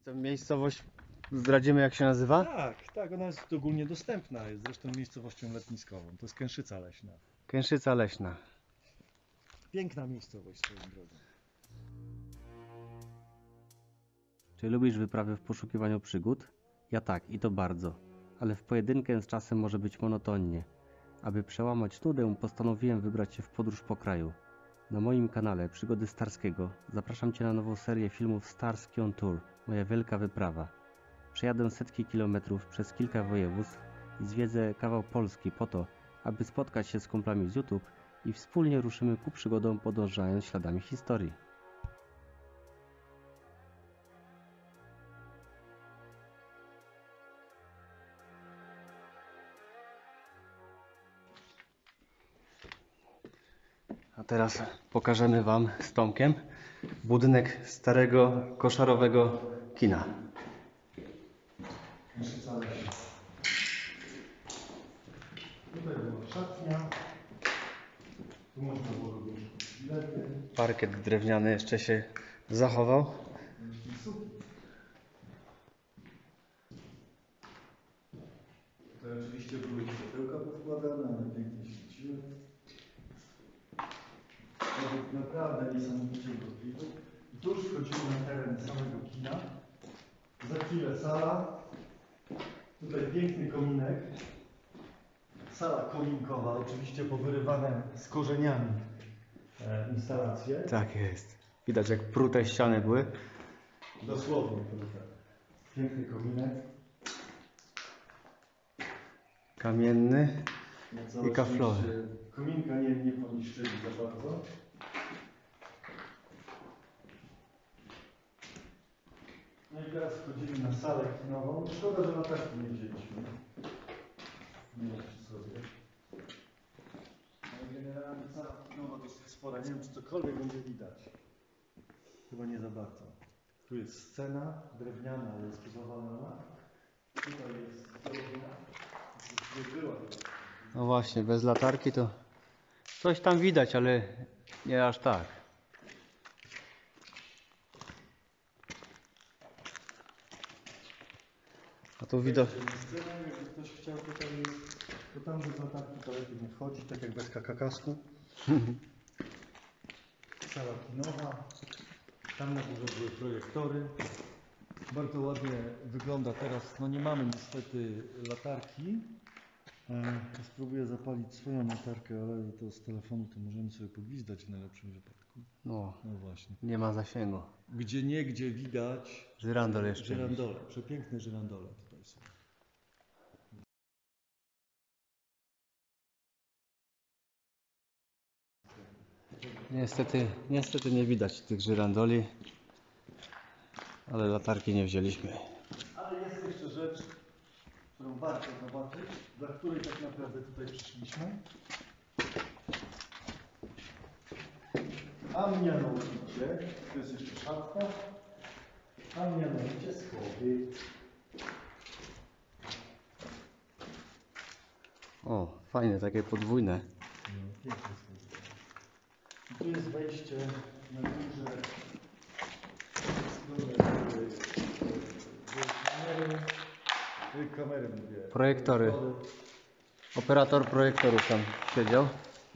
Tę miejscowość zdradzimy, jak się nazywa? Tak, ona jest ogólnie dostępna, jest zresztą miejscowością letniskową. To jest Kęszyca Leśna. Kęszyca Leśna. Piękna miejscowość swoją drogą. Czy lubisz wyprawy w poszukiwaniu przygód? Ja tak, i to bardzo. Ale w pojedynkę z czasem może być monotonnie. Aby przełamać nudę, postanowiłem wybrać się w podróż po kraju. Na moim kanale Przygody Starskiego zapraszam Cię na nową serię filmów Starski on Tour, moja wielka wyprawa. Przejadę setki kilometrów przez kilka województw i zwiedzę kawał Polski po to, aby spotkać się z kumplami z YouTube i wspólnie ruszymy ku przygodom, podążając śladami historii. A teraz pokażemy Wam z Tomkiem budynek starego koszarowego kina. Kęszyca Leśna. Tutaj była szatnia. Tu można było również bilety. Parkiet drewniany jeszcze się zachował. Tutaj oczywiście były światełka powkładane, ale pięknie świeciły. Naprawdę niesamowicie urokliwy. I tu już wchodzimy na teren samego kina. Za chwilę sala. Tutaj piękny kominek. Sala kominkowa, oczywiście powyrywane z korzeniami instalacje. Tak jest. Widać, jak prute ściany były. Dosłownie prute. Piękny kominek. Kamienny Na całe i kaflowy. szczęście kominka nie poniszczyli za bardzo. No i teraz wchodzimy na salę kinową. Szkoda, że latarki nie wzięliśmy. Nie ma przy sobie. Ale generalnie sala kinowa dosyć spora. Nie wiem, czy cokolwiek będzie widać. Chyba nie za bardzo. Tu jest scena drewniana, ale jest pozawalona. Tutaj jest drewna. Nie była. No właśnie, bez latarki to coś tam widać, ale nie aż tak. A tu widać. Jakby ktoś chciał tutaj, to tam bez latarki to lepiej nie wchodzi, tak jak bez kakakasku. Sala kinowa. Tam na górze były projektory. Bardzo ładnie wygląda teraz. No nie mamy niestety latarki. Spróbuję zapalić swoją latarkę, ale to z telefonu to możemy sobie pogwizdać w najlepszym wypadku. No, No właśnie. nie ma zasięgu. Gdzie niegdzie widać Żyrandol jeszcze. żyrandole. Przepiękne żyrandole tutaj są. Niestety nie widać tych żyrandoli, ale latarki nie wzięliśmy. Ale jest jeszcze rzecz, którą warto zobaczyć, dla której tak naprawdę tutaj przyszliśmy. A mianowicie, to jest jeszcze szatka, a mianowicie schody. O, fajne, takie podwójne. Piękne schody. I tu jest wejście na górze. Kamery mówię. Projektory. Operator projektorów tam siedział.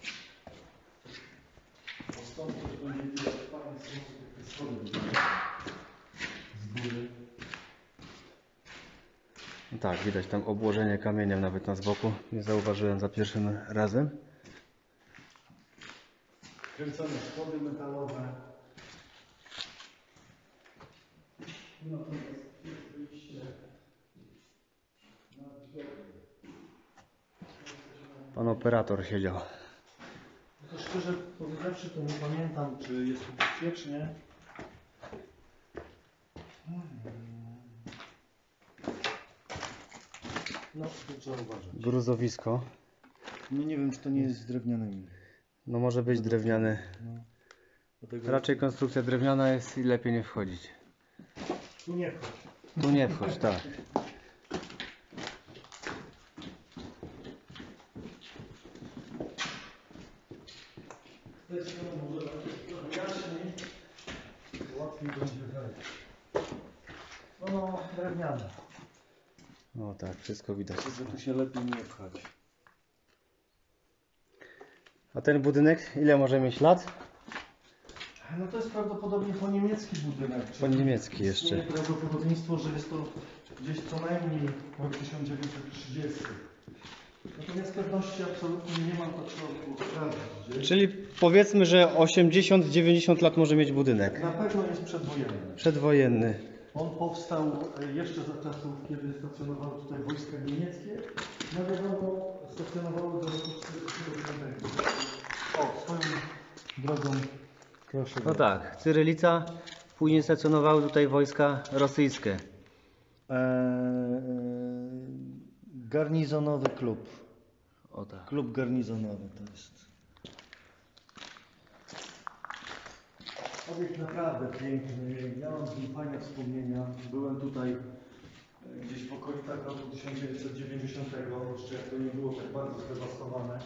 Stąd też będzie widać w fajny sposób, jak te schody wyglądają z góry. No tak, widać tam obłożenie kamieniem nawet na z boku. Nie zauważyłem za pierwszym razem. Kręcone schody metalowe. Natomiast jest wyjście na drzwi. Pan operator siedział. To szczerze powiedziawszy, to nie pamiętam, czy jest tu bezpiecznie. No, to trzeba uważać. Gruzowisko. No nie wiem, czy to nie jest z drewnianymi. No może być drewniany. No. Dlatego Raczej konstrukcja drewniana jest i lepiej nie wchodzić. tu nie wchodź. Tu nie wchodź, tak. Z tej strony może trochę jaśniej, łatwiej będzie wejść. No Ono drewniane. O tak, wszystko widać. Także tu się lepiej nie pchać. A ten budynek ile może mieć lat? No to jest prawdopodobnie po niemiecki budynek. Po niemiecki jeszcze. Istnieje prawdopodobieństwo, że jest to gdzieś co najmniej rok 1930. Natomiast pewności absolutnie nie mam, to trzeba było sprawdzić. Czyli powiedzmy, że 80-90 lat może mieć budynek. Na pewno jest przedwojenny. Przedwojenny. On powstał jeszcze za czasów, kiedy stacjonowały tutaj wojska niemieckie. No wiadomo, stacjonowały do roku 1945. O, swoją drogą, proszę. No tak, Cyrylica, później stacjonowały tutaj wojska rosyjskie. Garnizonowy klub. O tak. Klub garnizonowy to jest. Obiekt naprawdę piękny. Ja mam z nim fajne wspomnienia. Byłem tutaj gdzieś w okolicach roku 1990, jeszcze jak to nie było tak bardzo zdewastowane.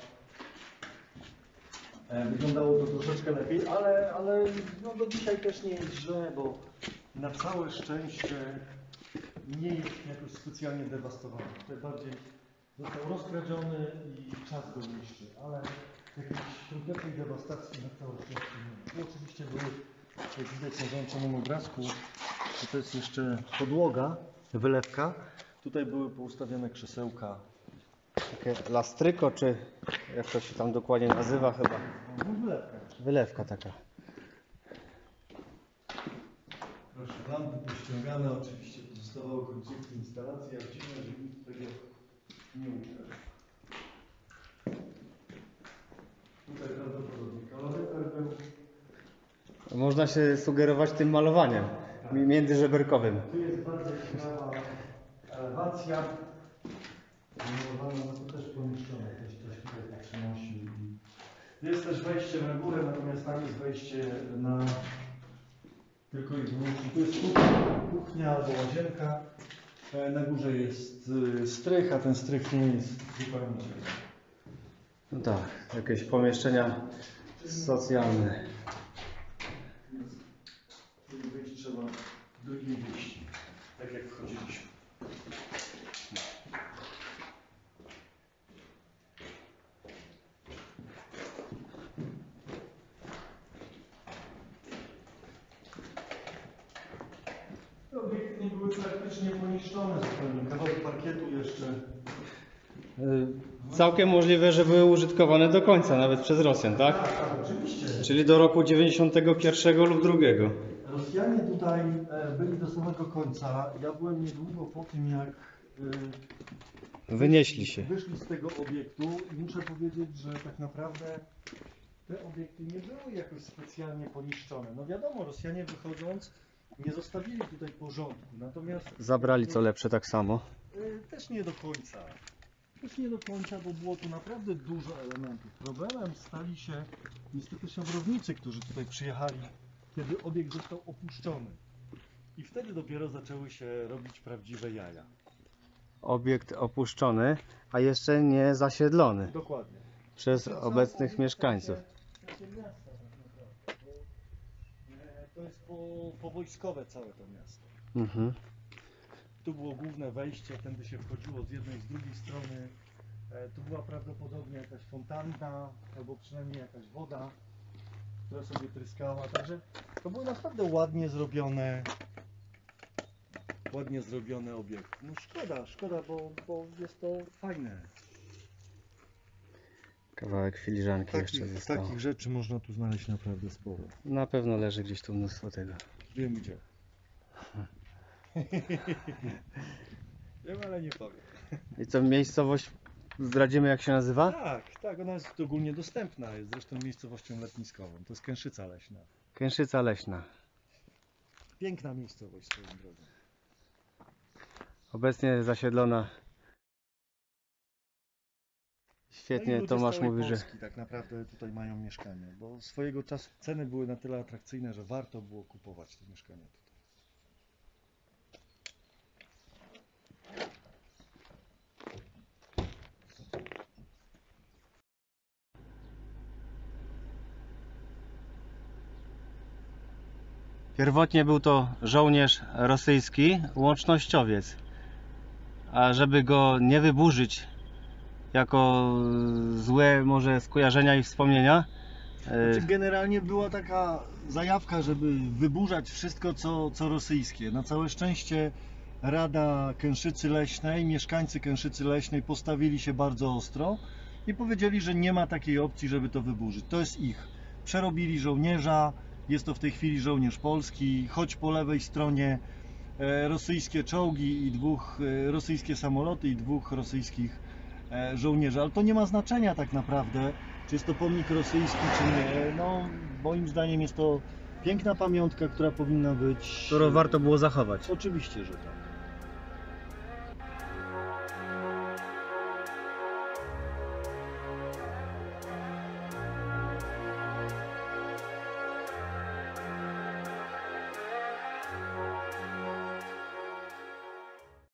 Wyglądało to troszeczkę lepiej, ale no do dzisiaj też nie jest źle, bo na całe szczęście nie jest jakoś specjalnie dewastowany. Tutaj bardziej został rozkradziony i czas go niszczy, ale jakiejś kompletnej dewastacji na całe szczęście nie ma. Tu oczywiście były, jak widać na załączonym obrazku, to jest jeszcze podłoga, wylewka. Tutaj były poustawione krzesełka. Takie lastryko, czy jak to się tam dokładnie nazywa chyba? No, wylewka. Wylewka taka. Proszę, lampy pościągane, oczywiście pozostawały końcówki instalacji, a dziwne, że nikt tego nie uczył. Tutaj prawdopodobnie kaloryfer był. Można się sugerować tym malowaniem międzyżeberkowym. Tu jest bardzo ciekawa elewacja. Malowana, no to też pomieszczone, ktoś tutaj przynosił. Jest też wejście na górę, natomiast tam jest wejście na tylko i wyłącznie. Tu jest kuchnia albo łazienka. Na górze jest strych, a ten strych nie jest zupełnie ciekawy. No tak, jakieś pomieszczenia socjalne. Żeby wyjść trzeba drugim wyjściem, tak jak wchodziliśmy. Te obiekty nie były praktycznie poniszczone zupełnie. Kawałek parkietu jeszcze. Całkiem możliwe, że były użytkowane do końca, nawet przez Rosjan, tak? Tak, oczywiście. Czyli do roku 91 lub 2. Rosjanie tutaj byli do samego końca. Ja byłem niedługo po tym, jak Wynieśli się. wyszli z tego obiektu i muszę powiedzieć, że tak naprawdę te obiekty nie były jakoś specjalnie poniszczone. No wiadomo, Rosjanie wychodząc nie zostawili tutaj porządku, natomiast Zabrali co lepsze tak samo. też nie do końca. Też nie do końca, bo było tu naprawdę dużo elementów. Problemem stali się niestety szawrownicy, którzy tutaj przyjechali, kiedy obiekt został opuszczony. I wtedy dopiero zaczęły się robić prawdziwe jaja. Obiekt opuszczony, a jeszcze nie zasiedlony Dokładnie. przez Ten sam obecnych obiekt mieszkańców. takie miasta tak naprawdę, bo to jest powojskowe całe to miasto. Mhm. Tu było główne wejście, tędy się wchodziło z jednej i z drugiej strony. Tu była prawdopodobnie jakaś fontanna, albo przynajmniej jakaś woda, która sobie tryskała. Także to były naprawdę ładnie zrobione obiekty. No szkoda, bo jest to fajne. Kawałek filiżanki jeszcze został. Takich rzeczy można tu znaleźć naprawdę sporo. Na pewno leży gdzieś tu mnóstwo tego. Wiem gdzie. Wiem, ale nie powiem. I co, miejscowość zdradzimy jak się nazywa? Tak, ona jest ogólnie dostępna. Jest zresztą miejscowością letniskową. To jest Kęszyca Leśna. Kęszyca Leśna. Piękna miejscowość swoją drogą. Obecnie zasiedlona. Świetnie, No i ludzie Tomasz z całej mówi, że Polski tak naprawdę tutaj mają mieszkania, bo swojego czasu ceny były na tyle atrakcyjne, że warto było kupować te mieszkania tutaj. Pierwotnie był to żołnierz rosyjski, łącznościowiec. A żeby go nie wyburzyć jako złe może skojarzenia i wspomnienia, Znaczy, generalnie była taka zajawka, żeby wyburzać wszystko, co rosyjskie. Na całe szczęście Rada Kęszycy Leśnej, mieszkańcy Kęszycy Leśnej postawili się bardzo ostro i powiedzieli, że nie ma takiej opcji, żeby to wyburzyć. To jest ich. Przerobili żołnierza, jest to w tej chwili żołnierz polski, choć po lewej stronie rosyjskie czołgi i rosyjskie samoloty i 2 rosyjskich żołnierzy, ale to nie ma znaczenia tak naprawdę, czy jest to pomnik rosyjski, czy nie. No, moim zdaniem jest to piękna pamiątka, która powinna być... którą warto było zachować. Oczywiście, że tak.